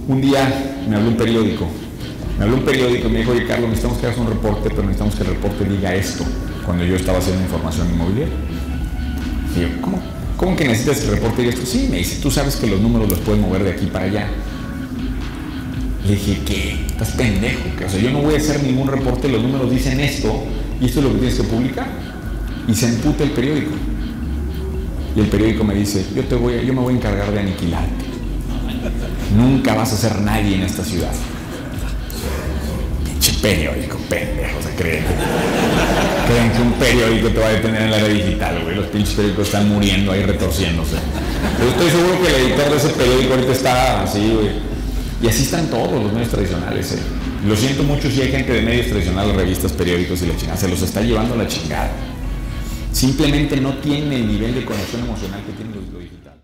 Un día me habló un periódico. Me habló un periódico y me dijo, oye Carlos, necesitamos que hagas un reporte, pero necesitamos que el reporte diga esto, cuando yo estaba haciendo información inmobiliaria. Y yo, ¿cómo que necesitas que el reporte diga esto? Sí, me dice, tú sabes que los números los puedes mover de aquí para allá. Le dije, ¿qué? Estás pendejo. O sea, yo no voy a hacer ningún reporte, los números dicen esto, y esto es lo que tienes que publicar. Y se emputa el periódico. Y el periódico me dice, yo me voy a encargar de aniquilarte. Nunca vas a ser nadie en esta ciudad. Pinche periódico, pendejo, se creen que un periódico te va a detener en la era digital, güey. Los pinches periódicos están muriendo ahí retorciéndose. Pero estoy seguro que el editor de ese periódico ahorita está así, güey. Y así están todos los medios tradicionales, Lo siento mucho si hay gente de medios tradicionales, revistas, periódicos y la chingada. Se los está llevando a la chingada. Simplemente no tiene el nivel de conexión emocional que tiene.